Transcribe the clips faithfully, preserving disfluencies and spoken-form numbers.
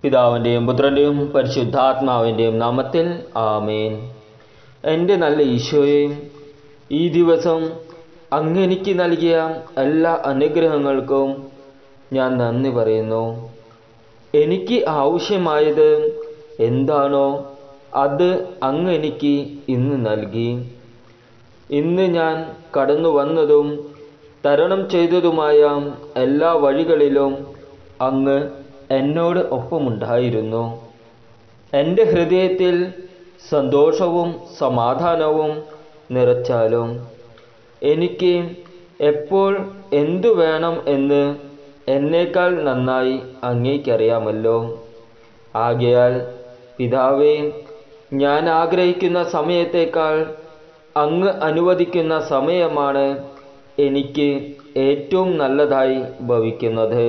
പിതാവിൻ്റെയും പുത്രൻ്റെയും പരിശുദ്ധാത്മാവിൻ്റെയും നാമത്തിൽ ആമേൻ. എൻ്റെ നല്ല ഈശോയെ, ഈ ദിവസം അങ്ങെനിക്ക് നൽകിയ എല്ലാ അനുഗ്രഹങ്ങൾക്കും ഞാൻ നന്ദി പറയുന്നു. എനിക്ക് ആവശ്യമായത് എന്താണോ അത് അങ്ങ് എനിക്ക് ഇന്ന് നൽകി. ഇന്ന് ഞാൻ കടന്നു വന്നതും തരണം ചെയ്തതുമായ എല്ലാ വഴികളിലും അങ്ങ് എന്നോട് ഒപ്പമുണ്ടായിരുന്നു. എൻ്റെ ഹൃദയത്തിൽ സന്തോഷവും സമാധാനവും നിറച്ചാലും എനിക്ക് എപ്പോൾ എന്തു വേണം എന്ന് എന്നേക്കാൾ നന്നായി അങ്ങേക്കറിയാമല്ലോ. ആകയാൽ പിതാവേ, ഞാൻ ആഗ്രഹിക്കുന്ന സമയത്തേക്കാൾ അങ്ങ് അനുവദിക്കുന്ന സമയമാണ് എനിക്ക് ഏറ്റവും നല്ലതായി ഭവിക്കുന്നത്.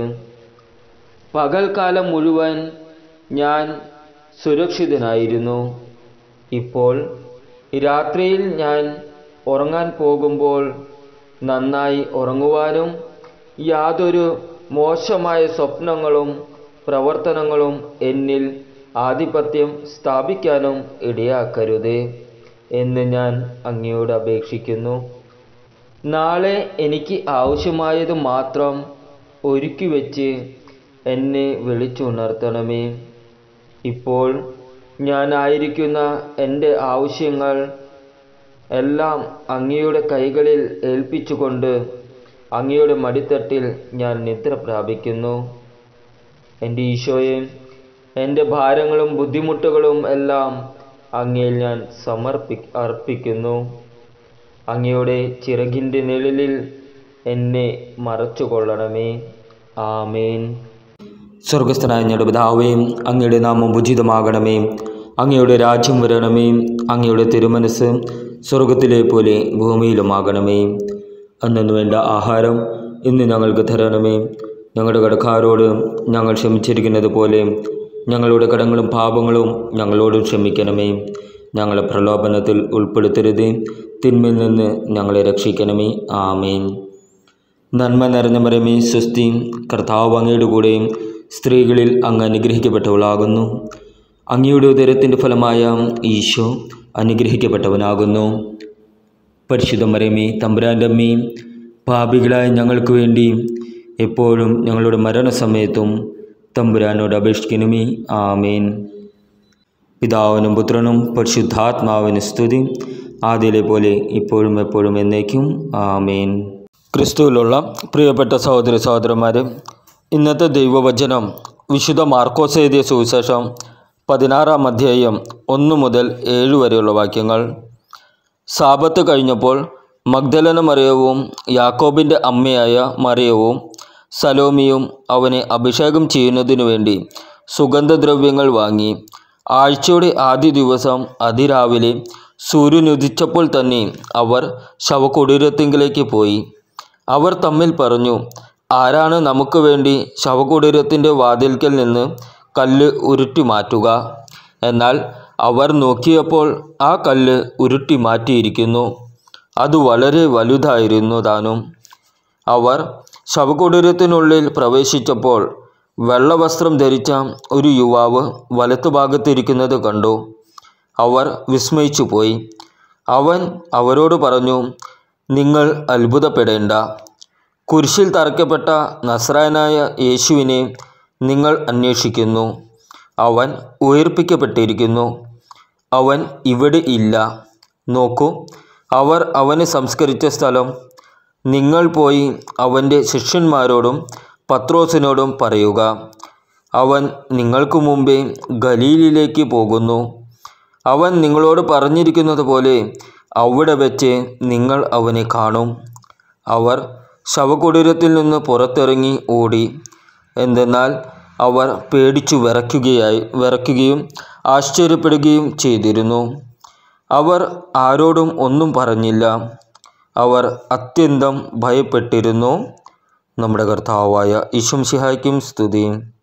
പകൽക്കാലം മുഴുവൻ ഞാൻ സുരക്ഷിതനായിരുന്നു. ഇപ്പോൾ രാത്രിയിൽ ഞാൻ ഉറങ്ങാൻ പോകുമ്പോൾ നന്നായി ഉറങ്ങുവാനും യാതൊരു മോശമായ സ്വപ്നങ്ങളും പ്രവർത്തനങ്ങളും എന്നിൽ ആധിപത്യം സ്ഥാപിക്കാനും ഇടയാക്കരുതേ എന്ന് ഞാൻ അങ്ങയോട് അപേക്ഷിക്കുന്നു. നാളെ എനിക്ക് ആവശ്യമായത് മാത്രം ഒരുക്കി വെച്ച് എന്നെ വിളിച്ചുണർത്തണമേ. ഇപ്പോൾ ഞാനായിരിക്കുന്ന എൻ്റെ ആവശ്യങ്ങൾ എല്ലാം അങ്ങയുടെ കൈകളിൽ ഏൽപ്പിച്ചുകൊണ്ട് അങ്ങയുടെ മടിത്തട്ടിൽ ഞാൻ നിദ്ര പ്രാപിക്കുന്നു. എൻ്റെ ഈശോയെ, എൻ്റെ ഭാരങ്ങളും ബുദ്ധിമുട്ടുകളും എല്ലാം അങ്ങയിൽ ഞാൻ സമർപ്പി അർപ്പിക്കുന്നു. അങ്ങയുടെ ചിറകിൻ്റെ നിഴലിൽ എന്നെ മറച്ചുകൊള്ളണമേ. ആമേൻ. സ്വർഗസ്ഥനായ ഞങ്ങളുടെ പിതാവേ, അങ്ങയുടെ നാമം ഉചിതമാകണമേ. അങ്ങയുടെ രാജ്യം വരണമേ. അങ്ങയുടെ തിരുമനസ് സ്വർഗത്തിലെ പോലെ ഭൂമിയിലുമാകണമേ. അന്നു വേണ്ട ആഹാരം ഇന്ന് ഞങ്ങൾക്ക് തരണമേ. ഞങ്ങളുടെ കടക്കാരോട് ഞങ്ങൾ ക്ഷമിച്ചിരിക്കുന്നത് പോലെ ഞങ്ങളുടെ കടങ്ങളും പാപങ്ങളും ഞങ്ങളോടും ക്ഷമിക്കണമേ. ഞങ്ങളെ പ്രലോഭനത്തിൽ ഉൾപ്പെടുത്തരുതേ, തിന്മയിൽ നിന്ന് ഞങ്ങളെ രക്ഷിക്കണമേ. ആമേൻ. നന്മ നിറഞ്ഞ മറിയമേ, സ്വസ്തി, കർത്താവ് അങ്ങയുടെ കൂടെ സ്ത്രീകളിൽ അങ്ങ് അനുഗ്രഹിക്കപ്പെട്ടവളാകുന്നു. അങ്ങയുടെ ഉദരത്തിൻ്റെ ഫലമായ ഈശോ അനുഗ്രഹിക്കപ്പെട്ടവനാകുന്നു. പരിശുദ്ധ മറിയമേ, തമ്പുരാൻ്റെ അമ്മേ, പാപികളായ ഞങ്ങൾക്ക് വേണ്ടി എപ്പോഴും ഞങ്ങളുടെ മരണസമയത്തും തമ്പുരാനോട് അപേക്ഷിക്കണമേ. ആമേൻ. പിതാവിനും പുത്രനും പരിശുദ്ധാത്മാവിന് സ്തുതി, ആദ്യയിലെ പോലെ ഇപ്പോഴും എപ്പോഴും എന്നേക്കും. ആമേൻ. ക്രിസ്തുവിലുള്ള പ്രിയപ്പെട്ട സഹോദരി സഹോദരന്മാരെ, ഇന്നത്തെ ദൈവവചനം വിശുദ്ധ മാർക്കോസ് എഴുതിയ സുവിശേഷം പതിനാറാം അധ്യായം ഒന്ന് മുതൽ ഏഴ് വരെയുള്ള വാക്യങ്ങൾ. സാബത്ത് കഴിഞ്ഞപ്പോൾ മഗ്ദലന മറിയവും യാക്കോബിൻ്റെ അമ്മയായ മറിയവും സലോമിയും അവനെ അഭിഷേകം ചെയ്യുന്നതിനു വേണ്ടി സുഗന്ധദ്രവ്യങ്ങൾ വാങ്ങി. ആഴ്ചയുടെ ആദ്യ ദിവസം അതിരാവിലെ സൂര്യനുദിച്ചപ്പോൾ തന്നെ അവർ ശവകുടീരത്തിങ്കിലേക്ക് പോയി. അവർ തമ്മിൽ പറഞ്ഞു, ആരാണ് നമുക്ക് വേണ്ടി ശവകുടീരത്തിൻ്റെ വാതിൽക്കൽ നിന്ന് കല്ല് ഉരുട്ടി മാറ്റുക? എന്നാൽ അവർ നോക്കിയപ്പോൾ ആ കല്ല് ഉരുട്ടി മാറ്റിയിരിക്കുന്നു. അത് വളരെ വലുതായിരുന്നു താനും. അവർ ശവകുടീരത്തിനുള്ളിൽ പ്രവേശിച്ചപ്പോൾ വെള്ളവസ്ത്രം ധരിച്ച ഒരു യുവാവ് വലത്തുഭാഗത്തിരിക്കുന്നത് കണ്ടു. അവർ വിസ്മയിച്ചു പോയി. അവൻ അവരോട് പറഞ്ഞു, നിങ്ങൾ അത്ഭുതപ്പെടേണ്ട. കുരിശിൽ തറയ്ക്കപ്പെട്ട നസ്രായനായ യേശുവിനെ നിങ്ങൾ അന്വേഷിക്കുന്നു. അവൻ ഉയർപ്പിക്കപ്പെട്ടിരിക്കുന്നു. അവൻ ഇവിടെ ഇല്ല. നോക്കൂ, അവർ അവനെ സംസ്കരിച്ച സ്ഥലം. നിങ്ങൾ പോയി അവൻ്റെ ശിഷ്യന്മാരോടും പത്രോസിനോടും പറയുക, അവൻ നിങ്ങൾക്ക് മുമ്പേ ഗലീലിലേക്ക് പോകുന്നു. അവൻ നിങ്ങളോട് പറഞ്ഞിരിക്കുന്നത് പോലെ അവിടെ വെച്ച് നിങ്ങൾ അവനെ കാണും. അവർ ശവകുടീരത്തിൽ നിന്ന് പുറത്തിറങ്ങി ഓടി. എന്തെന്നാൽ അവർ പേടിച്ചു വിറയ്ക്കുകയായി വിറയ്ക്കുകയും ആശ്ചര്യപ്പെടുകയും ചെയ്തിരുന്നു. അവർ ആരോടും ഒന്നും പറഞ്ഞില്ല. അവർ അത്യന്തം ഭയപ്പെട്ടിരുന്നു. നമ്മുടെ കർത്താവായ ഈശോ മിശിഹായ്ക്കും സ്തുതി.